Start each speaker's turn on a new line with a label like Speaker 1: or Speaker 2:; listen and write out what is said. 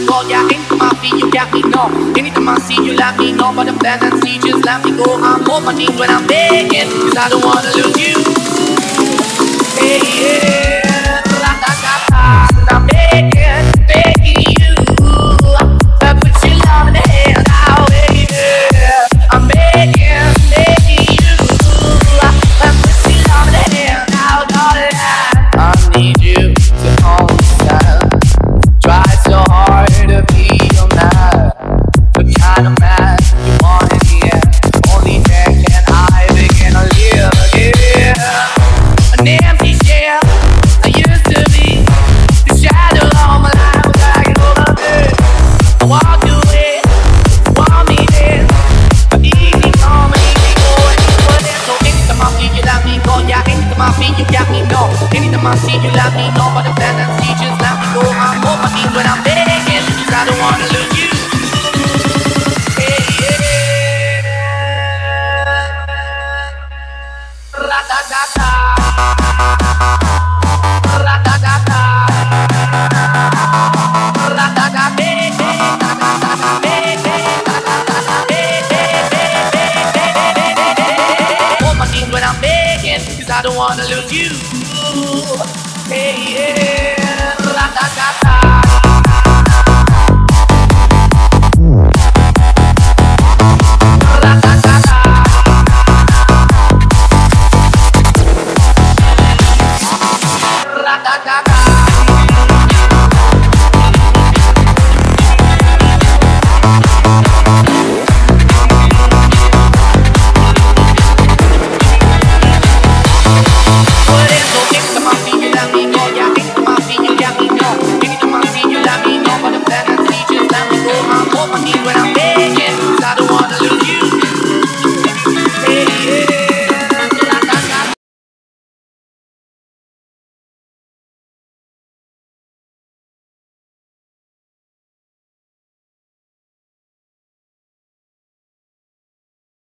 Speaker 1: me go. Yeah, anytime I feel you got me, no. Anytime I see you, let me know. But the plan and see, just let me go. I'm on my knees when I'm begging, cause I don't wanna lose you. Hey, yeah, ra-da-da-da. I'm begging, begging you. I put your love in the hand now, yeah. I'm begging, begging you. I put your love in the hand now, darling. I need you to understand. Try so hard to be your man, the kind of man you want in the end. Only then can I begin to live again. An empty shell I used to be, the shadow of my life was dragging over me. I walked away, want me there, but easy come and easy go, and you were there. So anytime I feel you, let me go. Yeah, anytime I feel you, got me, no. Anytime I see you, let me know. But the plan and see, just let me go. I'm on my knees when I'm begging, cause I don't wanna lose you. Hey, yeah. Ra-da-da-da. Ra-da-da-da. Ra-da-da, baby. Ra-da-da-da, baby. Ra-da-da-da, baby. On my knees when I'm begging, cause I don't wanna lose you. Hey, yeah. Ra-da-da-da. Ra-da-da-da. Ra-da-da-da.